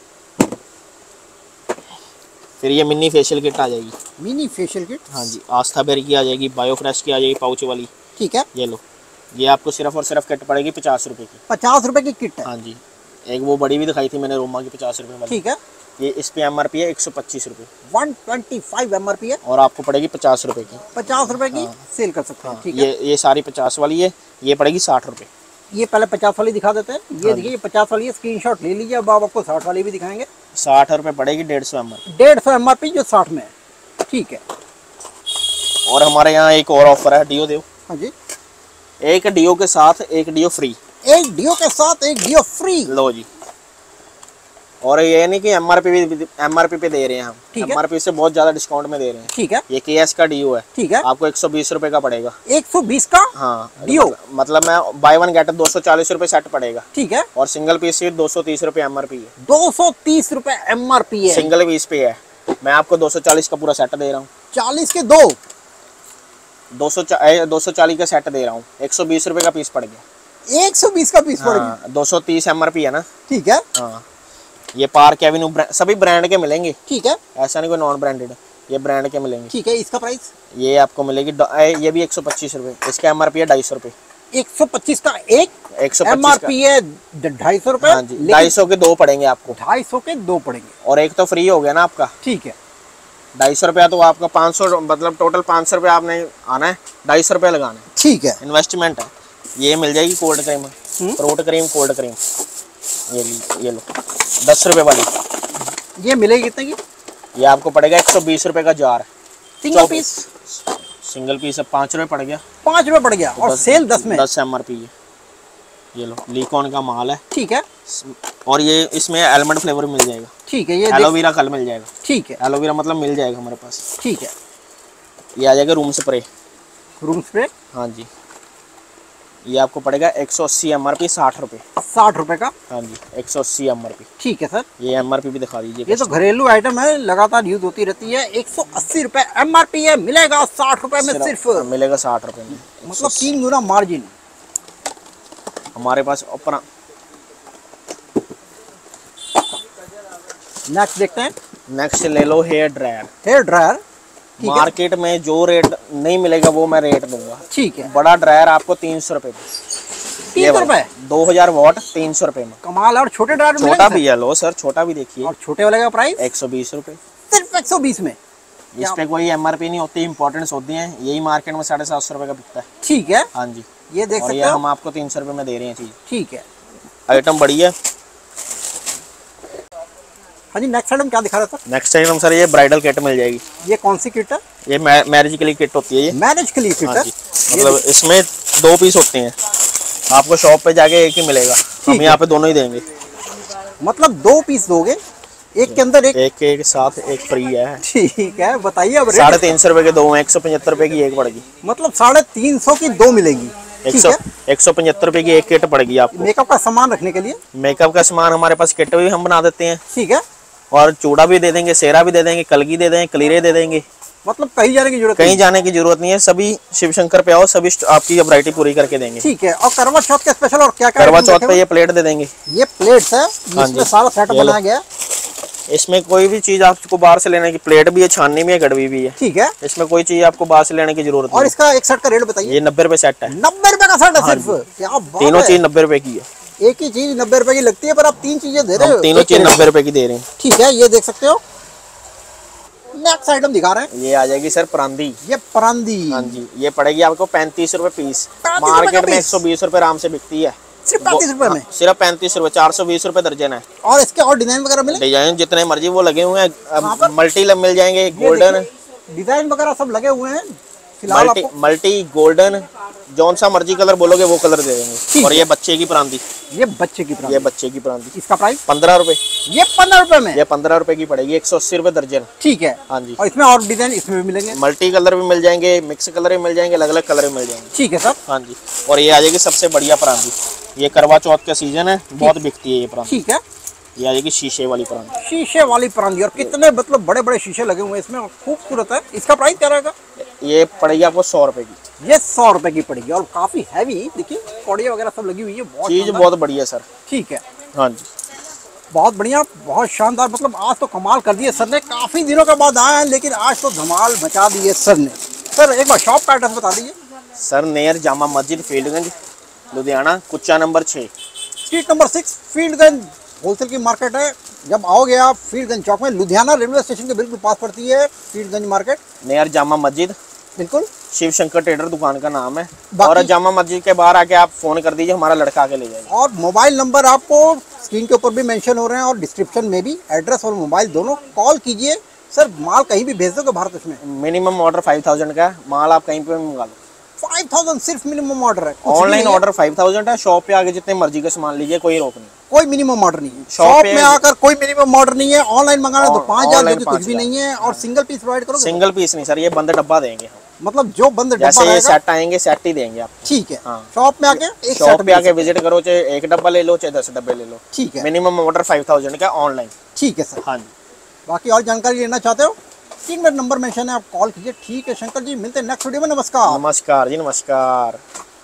फिर ये मिनी फेशियल किट आ जाएगी। Mini facial kit. हाँ जी। आस्था बेर की आ जाएगी, बायोफ्रेश की आ जाएगी पाउच वाली। ठीक है, ये लो, ये आपको सिर्फ और सिर्फ किट पड़ेगी ₹50 की। ₹50 की किट है। हाँ जी। एक वो बड़ी भी दिखाई थी मैंने, रोमा की ₹50 वाली। ठीक है, ये इस पे MRP है ₹125। 125 MRP है। और आपको पड़ेगी ₹50 की। ₹50 की सेल कर सकते हैं। ठीक है, ये सारी 50 वाली है, ये पड़ेगी ₹60। ये पहले 50 वाली दिखा देते हैं। ये देखिए, ये 50 वाली है, स्क्रीनशॉट ले लीजिए। अब आप आपको 60 वाली भी दिखाएंगे। ₹60 पड़ेगी, 150 MRP। 150 MRP जो 60 में है। ठीक है। और हमारे यहाँ एक और ऑफर है, डियो दो। हाँ जी, एक डियो के साथ एक डियो फ्री। एक डियो के साथ एक डियो फ्री। लो जी। और ये नहीं कि MRP पे दे रहे हैं हम, ठीक है। MRP से बहुत ज्यादा डिस्काउंट में दे रहे हैं। ठीक है, ये KS का डियो है। ठीक है। आपको ₹120 का पड़ेगा। 120 का हाँ डियो। मतलब मैं बाय वन गेट ₹240 सेट पड़ेगा। ठीक है, और सिंगल पीस सीट ₹230 MRP है। ₹230 MRP है। सिंगल पीस पे है। मैं आपको 240 का पूरा सेट दे रहा हूँ। 40 के 2 240 का सेट दे रहा हूँ। ₹120 का पीस पड़ गया। 120 का पीस पड़ेगा। हाँ, 230 MRP है ना। ठीक है, हाँ। ये पार्क एवेन्यू सभी ब्रांड के मिलेंगे, ठीक है, ऐसा नहीं कोई नॉन ब्रांडेड। ये ब्रांड के मिलेंगे। ठीक है। इसका प्राइस ये आपको मिलेगी ये भी ₹125। इसका MRP है ₹250। 125 का एक 125 MRP है ₹250। हाँ जी। 250 के 2 पड़ेंगे आपको। 250 के 2 पड़ेंगे। और एक तो फ्री हो गया ना आपका। ठीक है, 250 रुपया तो आपका 500, मतलब टोटल 500 रुपया आपने आना है, 250 रुपया लगाना है। ठीक है, इन्वेस्टमेंट है। ये मिल जाएगी cold cream, fruit cream, cold cream. ये लो 10 रुपये वाली। ये मिलेगी कितने की? ये आपको पड़ेगा 120 रुपये का jar. Single piece? Single piece है 5 रुपये पड़ गया। 5 रुपये पड़ गया और सेल 10 में। 10 MRP है। ये लो लीकॉन का माल है। ठीक है, और ये इसमें आलमंड फ्लेवर मिल जाएगा। ठीक है, ये एलोवेरा कल मिल जाएगा। ठीक है, एलोवेरा मतलब मिल जाएगा हमारे पास। ठीक है। ये आ जाएगा रूम स्प्रे। Room spray? हाँ जी, ये आपको पड़ेगा 180 MRP 60 रुपये। 60 रुपये का? हाँ जी, 180 MRP। ठीक है सर। ये MRP भी दिखा दीजिए। ये तो घरेलू आइटम है, लगातार यूज होती रहती है। 180 रुपये MRP है, मिलेगा 60 रुपये में सिर्फ। मिलेगा 60 रुपये में, मतलब 3 गुना मार्जिन हमारे पास। अपना नेक्स्ट देखते हैं। नेक्स्ट ले लो hair dryer. Hair dryer? Market में जो रेट नहीं मिलेगा वो मैं रेट दूंगा। ठीक है। बड़ा ड्रायर आपको 300 रुपये में। 300 रुपये? 2000 वाट 300 रुपये में। कमाल है। और छोटे ड्रायर? छोटा भी है, लो सर छोटा भी देखिए। और छोटे वाले का प्राइस? 120 रुपये। सिर्फ 120 में? इस पे कोई MRP नहीं होती, इंपॉर्टेंस होती है। यही मार्केट में 750 रुपये का बिकता है। ठीक है। हाँ जी, ये देख और सकते ये हो हम आपको 300 रुपये में दे रहे हैं चीज। ठीक है, आइटम बढ़िया। हाँ जी, नेक्स्ट आइटम क्या दिखा रहा था? नेक्स्ट आइटम सर ये ब्राइडल किट मिल जाएगी। ये कौन सी किट है? ये मैरिज के लिए किट होती है। ये मैरिज के लिए किट हाँ है? जी, मतलब इसमें 2 पीस होते हैं। आपको शॉप पे जाके एक ही मिलेगा, हम यहाँ पे दोनों ही देंगे। मतलब 2 पीस दोगे, एक के अंदर एक? एक के साथ एक फ्री है। ठीक है, बताइए अब। 350 रुपए के 2 हैं, 175 रुपए की एक पड़ेगी। मतलब 350 की 2 मिलेगी। ठीक है, 175 रुपए की एक किट पड़ेगी आपको। मेकअप का सामान रखने के लिए? मेकअप का सामान हमारे पास किट भी हम बना देते हैं। ठीक है, और चूड़ा भी दे देंगे, सेरा भी दे देंगे, कलगी दे देंगे, कलीरे दे देंगे। मतलब कहीं जाने की जरूरत कहीं जाने की जरूरत नहीं है। सभी शिव शंकर पे आओ, सभी आपकी वैरायटी पूरी करके देंगे। ठीक है। और करवा चौथ के स्पेशल और क्या क्या? करवा चौथ पे ये प्लेट दे देंगे। ये प्लेट्स है, इसमें सारा सेटअप बनाया गया है। इसमें कोई भी चीज आपको बाहर से लेने की, प्लेट भी है, छाननी भी है, गड़वी भी है। ठीक है, इसमें कोई चीज आपको बाहर से लेने की जरूरत नहीं। और इसका एक सेट का रेट बताइए। ये 90 रुपए सेट है। 90 रुपए का सेट है सिर्फ? क्या बात है। तीनों चीज 90 रुपए की है। एक ही चीज 90 रुपए की लगती है, पर आप 3 चीजें दे रहे हो। तीनों चीज 90 रुपए की दे रहे हैं। ठीक है, ये देख सकते हो। नेक्स्ट आइटम दिखा रहे हैं। ये आ जाएगी सर परांदी। ये परांदी? हाँ जी, ये पड़ेगी आपको 35 रुपए पीस। 35 मार्केट में 120 रुपए आराम से बिकती है। सिर्फ 35 रुपए में? सिर्फ 35 रुपए, 420 रुपए दर्जन है। और इसके और डिजाइन वगैरह मिले? डिजाइन जितने मर्जी वो लगे हुए हैं। मल्टी मिल जाएंगे, गोल्डन डिजाइन वगैरह सब लगे हुए हैं। फिलहाल मल्टी गोल्डन, जौन सा मर्जी कलर बोलोगे वो कलर दे देंगे। और ये बच्चे की परांदी। ये बच्चे की परांदी? ये बच्चे की परांदी। इसका प्राइस? 15 रुपए। ये 15 रुपए में? ये 15 रुपए की पड़ेगी, 180 रुपए दर्जन। ठीक है। हाँ जी। और इसमें और डिजाइन इसमें भी मिलेंगे? मल्टी कलर भी मिल जाएंगे, मिक्स कलर भी मिल जाएंगे, अलग अलग कलर भी मिल जाएंगे। ठीक है सर। हाँ जी। और ये आ जाएगी सबसे बढ़िया परांदी। ये करवा चौथ का सीजन है, बहुत बिकती है ये परांदी। ठीक है, ये आ जाएगी शीशे वाली परांदी। शीशे वाली परांदी? और कितने मतलब बड़े बड़े शीशे लगे हुए हैं इसमें, खूबसूरत है। इसका प्राइस क्या रहेगा? ये पड़ेगी आपको 100 रुपए की। ये 100 रुपए की पड़ेगी। और काफी हैवी, देखिए कौड़ियाँ वगैरह सब लगी हुई है। बहुत चीज शानदार। बहुत बढ़िया सर। ठीक है, हाँ जी, बहुत बढ़िया, बहुत शानदार। मतलब आज तो कमाल कर दिए सर ने। काफी दिनों के बाद आए हैं, लेकिन आज तो धमाल मचा दी है सर ने। सर एक बार शॉप का एड्रेस बता दीजिए। सर नियर जामा मस्जिद, फील्डगंज, लुधियाना, कुच्चा number 6, street number 6, Fieldganj. Wholesale की मार्केट है। जब आओगे आप फील्डगंज चौक में, लुधियाना रेलवे स्टेशन के बिल्कुल पास पड़ती है फील्डगंज मार्केट। नियर जामा मस्जिद, बिल्कुल। शिव शंकर ट्रेडर दुकान का नाम है। और जामा मस्जिद के बाहर आके आप फोन कर दीजिए, हमारा लड़का आके ले जाएगा। और मोबाइल नंबर आपको स्क्रीन के ऊपर भी मेंशन हो रहे हैं और डिस्क्रिप्शन में भी। एड्रेस और मोबाइल दोनों। कॉल कीजिए। सर माल कहीं भी भेज दोगे भारत में? मिनिमम ऑर्डर 5000 का है, माल आप कहीं पे भी मंगा लो। 5000 सिर्फ मिनिमम ऑर्डर है? ऑनलाइन ऑर्डर 5000 है। शॉप पे आके जितने मर्जी का सामान लीजिए, कोई रोक नहीं। कोई मिनिमम ऑर्डर नहीं है? शॉप शॉप पे में आकर कोई मिनिमम ऑर्डर नहीं है। ऑनलाइन मंगाना तो 5000, ऑनलाइन जो कि कुछ भी नहीं है। और सिंगल पीस प्रोवाइड करोगे? सिंगल पीस नहीं सर, ये बंद डब्बा देंगे हम। मतलब जो बंद डब्बा जैसे ये रहेगा? सेट आएंगे, सेट ही देंगे आप। ठीक है। हाँ। शॉप में आके एक शॉप सेट पे आके विजिट करो, चाहे एक डब्बा ले लो, चाहे 10 डब्बे ले लो। ठीक है। मिनिमम ऑर्डर 5000 का ऑनलाइन। ठीक है सर। हाँ जी। बाकी और जानकारी लेना चाहते हो, 3 मिनट नंबर मेंशन है, आप कॉल कीजिए। ठीक है शंकर जी, मिलते हैं नेक्स्ट वीडियो में। नमस्कार। नमस्कार जी, नमस्कार।